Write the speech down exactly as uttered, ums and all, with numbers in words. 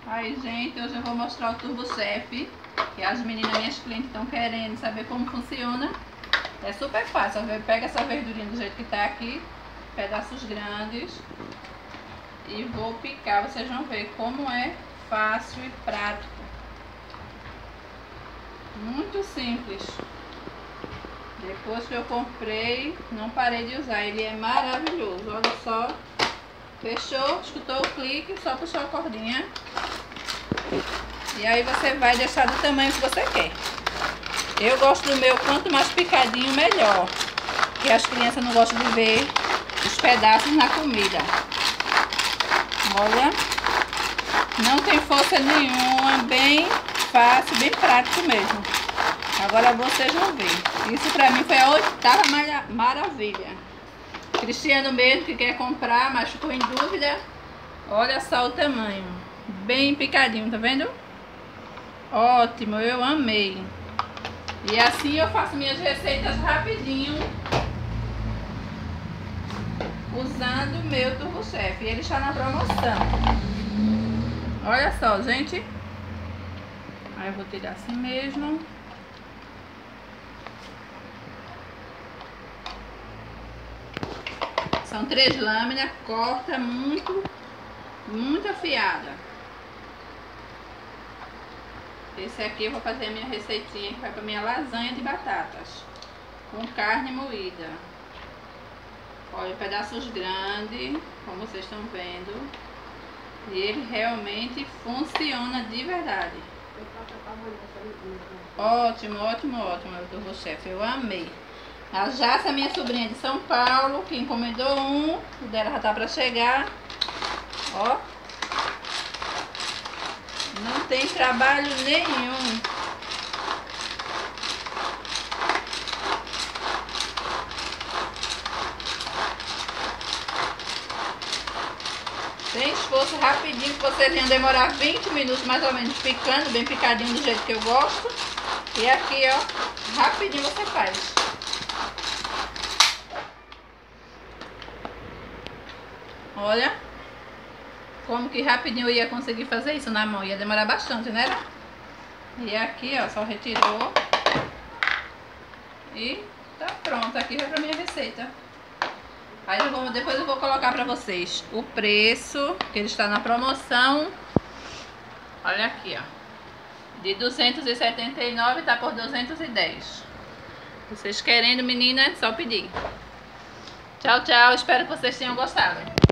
Aí, gente, hoje eu vou mostrar o Turbo Chef, que as meninas, minhas clientes, estão querendo saber como funciona. É super fácil. Pega essa verdurinha do jeito que tá aqui, pedaços grandes, e vou picar. Vocês vão ver como é fácil e prático. Muito simples. Depois que eu comprei, não parei de usar. Ele é maravilhoso. Olha só. Fechou, escutou o clique, só puxou a cordinha. E aí você vai deixar do tamanho que você quer. Eu gosto do meu quanto mais picadinho, melhor. Porque as crianças não gostam de ver os pedaços na comida. Olha. Não tem força nenhuma, bem fácil, bem prático mesmo. Agora vocês vão ver. Isso pra mim foi a oitava maravilha. Cristiano mesmo que quer comprar, mas ficou em dúvida. Olha só o tamanho. Bem picadinho, tá vendo? Ótimo, eu amei. E assim eu faço minhas receitas rapidinho, usando o meu Turbo Chef. Ele está na promoção. Olha só, gente. Aí eu vou tirar assim mesmo. São três lâminas, corta muito, muito afiada. Esse aqui eu vou fazer a minha receitinha, que vai para minha lasanha de batatas, com carne moída. Olha, pedaços grandes, como vocês estão vendo. E ele realmente funciona de verdade. Ótimo, ótimo, ótimo, meu Turbo Chef, eu amei. A Jaça, minha sobrinha de São Paulo, que encomendou um, o dela já tá pra chegar. Ó. Não tem trabalho nenhum. Sem esforço, rapidinho, que vocês iam demorar vinte minutos mais ou menos picando, bem picadinho do jeito que eu gosto. E aqui, ó, rapidinho você faz. Olha, como que rapidinho eu ia conseguir fazer isso na mão. Ia demorar bastante, né? E aqui, ó, só retirou. E tá pronto. Aqui vai pra minha receita. Aí eu vou, depois eu vou colocar pra vocês o preço, que ele está na promoção. Olha aqui, ó. De duzentos e setenta e nove tá por duzentos e dez. Vocês querendo, menina, é só pedir. Tchau, tchau. Espero que vocês tenham gostado.